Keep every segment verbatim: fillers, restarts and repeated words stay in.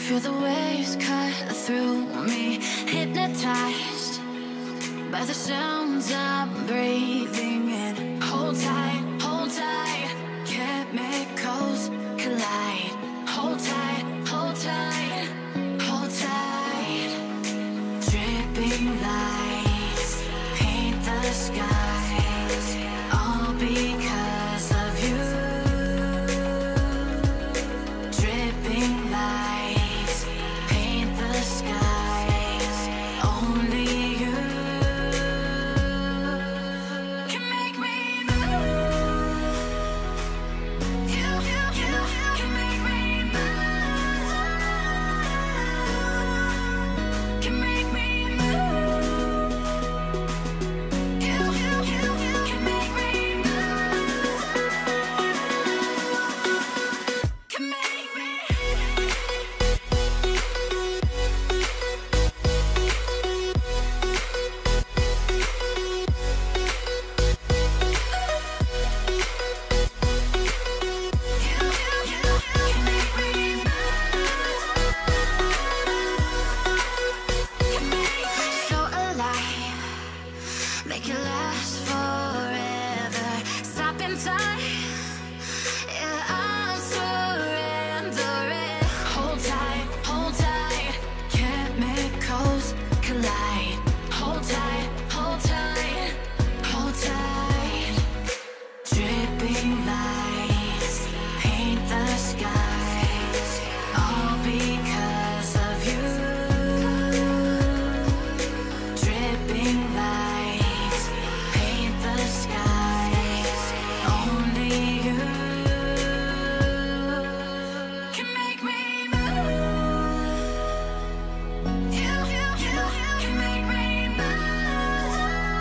Feel the waves cut through me, hypnotized by the sounds I'm breathing in. Hold tight, hold tight, chemicals collide. Hold tight, hold tight, hold tight. Dripping lights paint the skies, all because of you. Dripping lights paint the skies, only you can make me move. You, you, you can make me move. Can make me move. You, you, you can make me move. Can make me. So alive, make it last forever. Stop in time, yeah, I'm surrendering. Hold tight, hold tight, chemicals collide. Hold tight, hold tight, hold tight. Dripping lights paint the skies, all because of you. Dripping lights paint the skies, only you can make me move. You, you, you can make me move.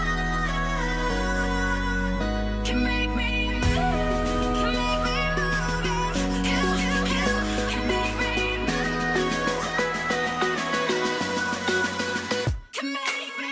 Can make me move. Can make me move. You, you, you can make me move. Can make me.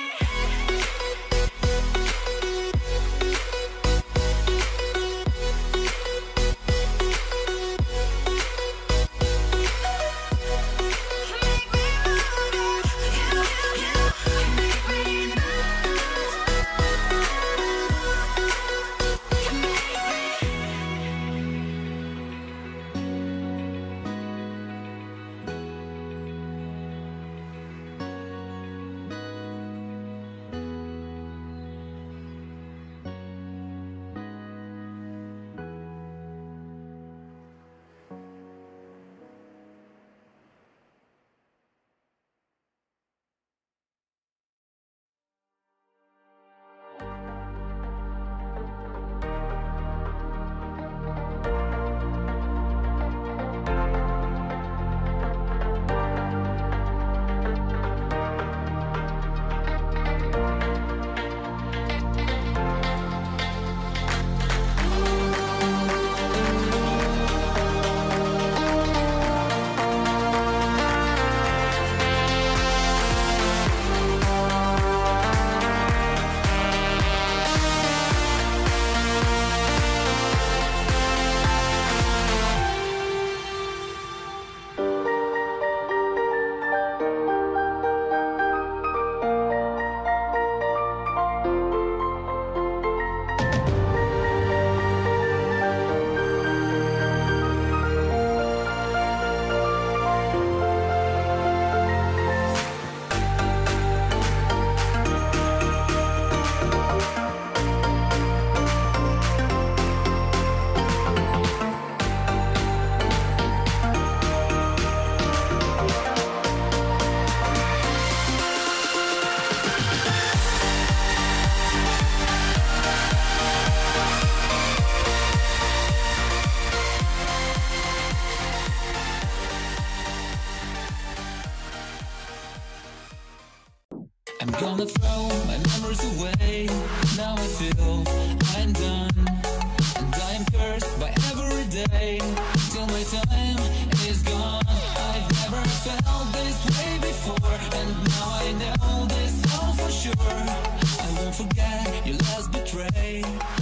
I'm gonna throw my memories away. Now I feel I'm done, and I am cursed by every day till my time is gone. I've never felt this way before, and now I know this all for sure. I won't forget your last betray.